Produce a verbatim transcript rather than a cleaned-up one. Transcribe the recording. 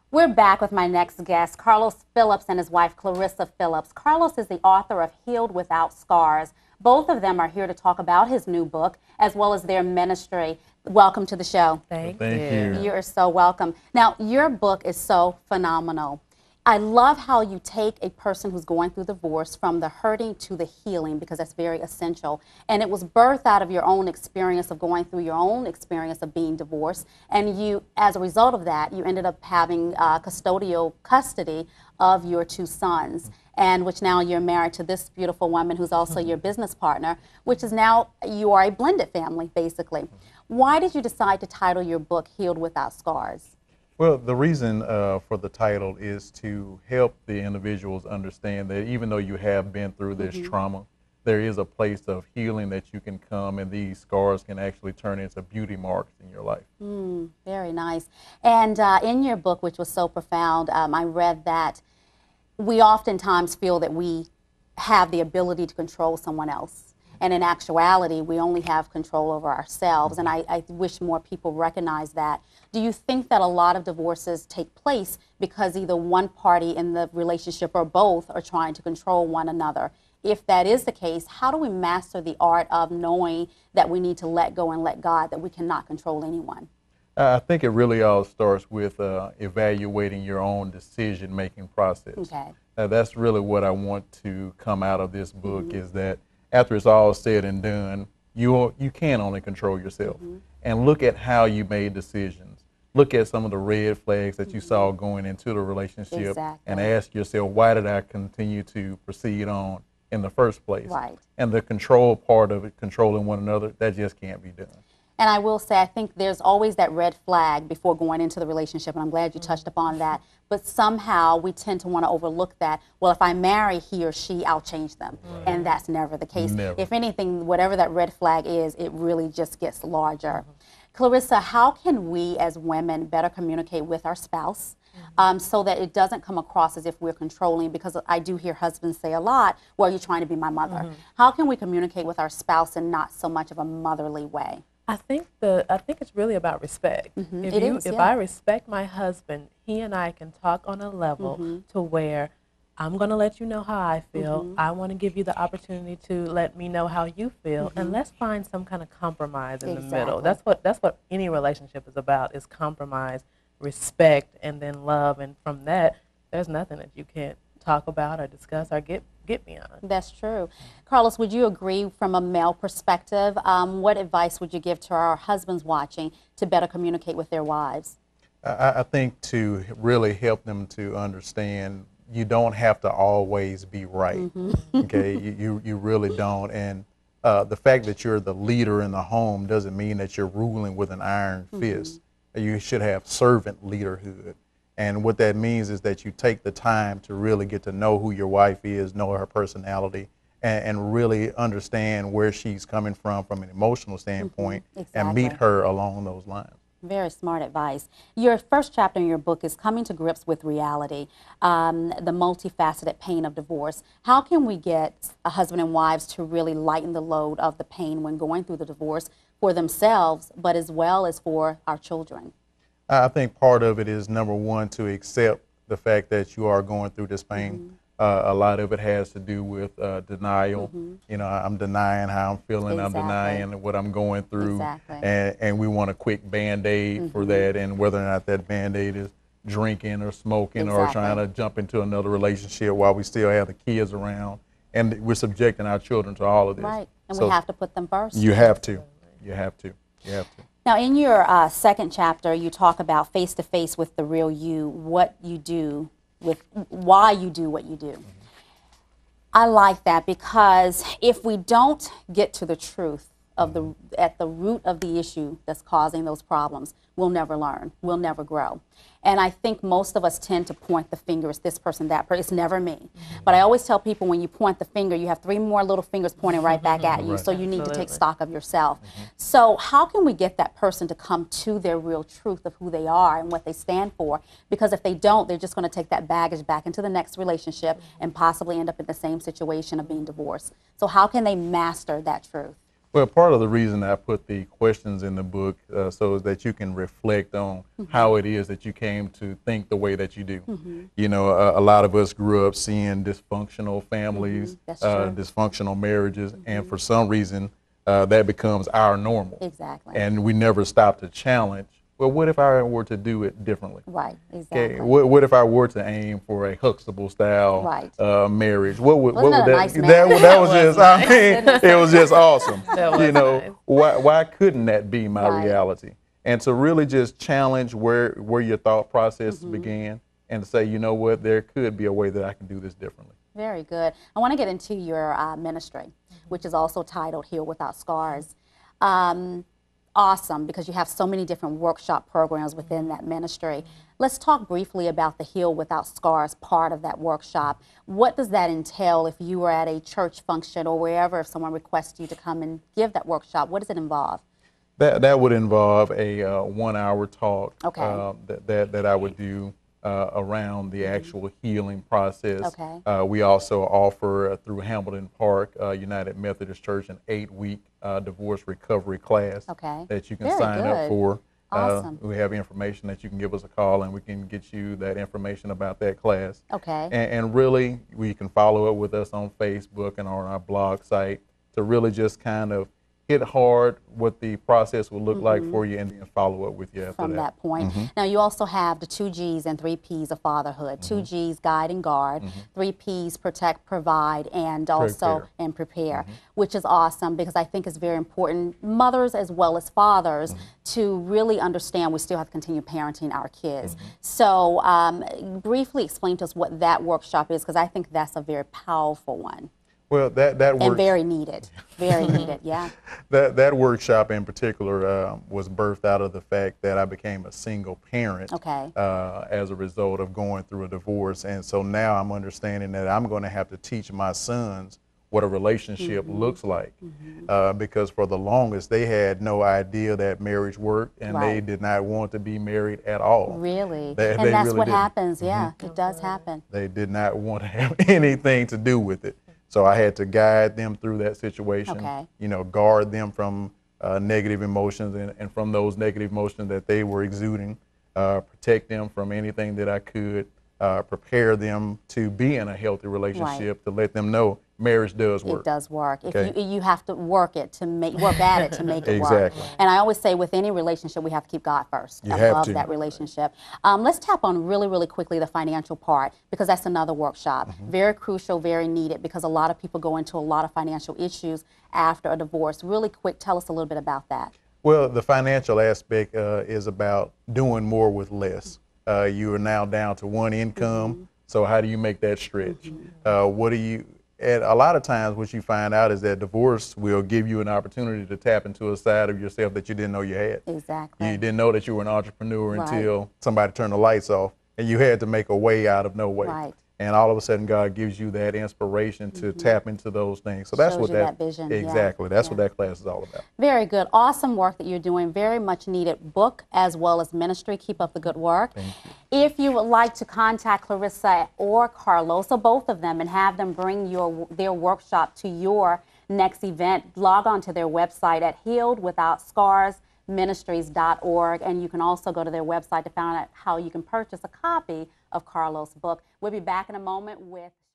We're back with my next guest, Carlos Phillips and his wife, Clarissa Phillips. Carlos is the author of Healed Without Scars. Both of them are here to talk about his new book, as well as their ministry. Welcome to the show. Thank, Thank you. you. You're so welcome. Now, your book is so phenomenal. I love how you take a person who's going through divorce from the hurting to the healing, because that's very essential. And it was birthed out of your own experience of going through your own experience of being divorced. And you, as a result of that, you ended up having uh, custodial custody of your two sons, and which now you're married to this beautiful woman who's also your business partner, which is now you are a blended family, basically. Why did you decide to title your book Healed Without Scars? Well, the reason uh, for the title is to help the individuals understand that even though you have been through this Mm-hmm. trauma, there is a place of healing that you can come, and these scars can actually turn into beauty marks in your life. Mm, very nice. And uh, in your book, which was so profound, um, I read that we oftentimes feel that we have the ability to control someone else. And in actuality, we only have control over ourselves. And I, I wish more people recognize that. Do you think that a lot of divorces take place because either one party in the relationship or both are trying to control one another? If that is the case, how do we master the art of knowing that we need to let go and let God, that we cannot control anyone? Uh, I think it really all starts with uh, evaluating your own decision-making process. Okay. Uh, that's really what I want to come out of this book, Mm-hmm. is that after it's all said and done, you you can only control yourself. Mm-hmm. And look at how you made decisions. Look at some of the red flags that you Mm-hmm. saw going into the relationship, Exactly. and ask yourself, why did I continue to proceed on in the first place? Right. And the control part of it, controlling one another, that just can't be done. And I will say, I think there's always that red flag before going into the relationship, and I'm glad you touched upon that. But somehow we tend to want to overlook that. Well, if I marry he or she, I'll change them. And that's never the case. Never. If anything, whatever that red flag is, it really just gets larger. Clarissa, how can we as women better communicate with our spouse um, so that it doesn't come across as if we're controlling? Because I do hear husbands say a lot, well, you're trying to be my mother. How can we communicate with our spouse in not so much of a motherly way? I think the I think it's really about respect. Mhm. If It you is, if yeah. I respect my husband, he and I can talk on a level Mm-hmm. to where I'm going to let you know how I feel. Mm-hmm. I want to give you the opportunity to let me know how you feel, and let's find some kind of compromise in the Exactly. middle. That's what that's what any relationship is about: is compromise, respect, and then love. And from that, there's nothing that you can't talk about or discuss or get get beyond. That's true. Carlos, would you agree from a male perspective? Um, what advice would you give to our husbands watching to better communicate with their wives? I, I think to really help them to understand, you don't have to always be right. Okay, you, you you really don't. And uh, the fact that you're the leader in the home doesn't mean that you're ruling with an iron fist. You should have servant leaderhood. And what that means is that you take the time to really get to know who your wife is, know her personality, and, and really understand where she's coming from from an emotional standpoint, and meet Exactly. her along those lines. Very smart advice. Your first chapter in your book is coming to grips with reality, um, the multifaceted pain of divorce. How can we get a husband and wives to really lighten the load of the pain when going through the divorce for themselves, but as well as for our children? I think part of it is, number one, to accept the fact that you are going through this pain. Mm-hmm. Uh, a lot of it has to do with uh, denial. You know, I'm denying how I'm feeling. Exactly. I'm denying what I'm going through. Exactly. And, and we want a quick Band-Aid for that, and whether or not that Band-Aid is drinking or smoking or Exactly. trying to jump into another relationship while we still have the kids around. And we're subjecting our children to all of this. Right, and So we have to put them first. You have to. You have to. You have to. Now, in your uh, second chapter, you talk about face-to-face with the real you, what you do, with why you do what you do. I like that, because if we don't get to the truth of the at the root of the issue that's causing those problems, we'll never learn. We'll never grow. And I think most of us tend to point the finger. It's this person, that person. It's never me. Mm-hmm. But I always tell people, when you point the finger, you have three more little fingers pointing right back at you. Right. So you need Absolutely. to take stock of yourself. Mm-hmm. So how can we get that person to come to their real truth of who they are and what they stand for? Because if they don't, they're just going to take that baggage back into the next relationship and possibly end up in the same situation of being divorced. So how can they master that truth? Well, part of the reason I put the questions in the book uh, so is that you can reflect on Mm-hmm. how it is that you came to think the way that you do. Mm-hmm. You know, a, a lot of us grew up seeing dysfunctional families, Mm-hmm. That's uh, true. dysfunctional marriages, and for some reason uh, that becomes our normal. Exactly. And we never stop to challenge, well, what if I were to do it differently? Right, exactly. Okay, what, what if I were to aim for a Huxtable style Right. uh, marriage? What would, Wasn't what would that a that? nice that, marriage? that was That was just. I nice. mean, it was just awesome. That was you know, nice. why why couldn't that be my Right. reality? And to really just challenge where where your thought process Mm-hmm. began, and to say, you know what, there could be a way that I can do this differently. Very good. I want to get into your uh, ministry, which is also titled Heal Without Scars. Um, awesome, because you have so many different workshop programs within that ministry. Let's talk briefly about the Heal Without Scars part of that workshop. What does that entail if you were at a church function or wherever, if someone requests you to come and give that workshop? What does it involve? That that would involve a uh, one-hour talk Okay. uh, that, that that I would do uh, around the actual healing process. Okay. Uh, we also offer uh, through Hamilton Park uh, United Methodist Church an eight-week uh, divorce recovery class Okay. that you can Very sign good. up for. Awesome. Uh, we have information that you can give us a call, and we can get you that information about that class. Okay. And, and really, we can follow up with us on Facebook and on our blog site to really just kind of hit hard what the process will look like for you, and then follow up with you after From that. that point. Now, you also have the two G's and three P's of fatherhood. Two G's, guide and guard. Three P's, protect, provide, and also Prepare. and prepare, which is awesome because I think it's very important, mothers as well as fathers, to really understand we still have to continue parenting our kids. So, um, briefly explain to us what that workshop is, because I think that's a very powerful one Well, that that and works. very needed. Very needed, yeah. That that workshop in particular uh, was birthed out of the fact that I became a single parent Okay. uh, as a result of going through a divorce, and so now I'm understanding that I'm going to have to teach my sons what a relationship Mm-hmm. looks like, uh, because for the longest they had no idea that marriage worked, and they Right. did not want to be married at all. Really. They- and they that's really what didn't. happens, yeah. It does happen. They did not want to have anything to do with it. So I had to guide them through that situation, Okay. you know, guard them from uh, negative emotions, and, and from those negative emotions that they were exuding, uh, protect them from anything that I could, uh, prepare them to be in a healthy relationship, to let them know marriage does work. It does work. If Okay. you you have to work it to make work at it to make it work. Exactly. And I always say with any relationship we have to keep God first You have above to. that relationship. Um, let's tap on really really quickly the financial part, because that's another workshop. Mm-hmm. Very crucial, very needed, because a lot of people go into a lot of financial issues after a divorce. Really quick, tell us a little bit about that. Well, the financial aspect uh, is about doing more with less. Uh, you are now down to one income, Mm-hmm. so how do you make that stretch? Uh, what do you? And a lot of times, what you find out is that divorce will give you an opportunity to tap into a side of yourself that you didn't know you had. Exactly. You didn't know that you were an entrepreneur Right. until somebody turned the lights off, and you had to make a way out of no way. Right. And all of a sudden, God gives you that inspiration to tap into those things. So that's Shows what you that, that vision, yeah, exactly. That's yeah. what that class is all about. Very good. Awesome work that you're doing. Very much needed book as well as ministry. Keep up the good work. Thank you. If you would like to contact Clarissa or Carlos, or both of them, and have them bring your their workshop to your next event, log on to their website at healed without scars ministries dot org, and you can also go to their website to find out how you can purchase a copy of Carlos' book. We'll be back in a moment with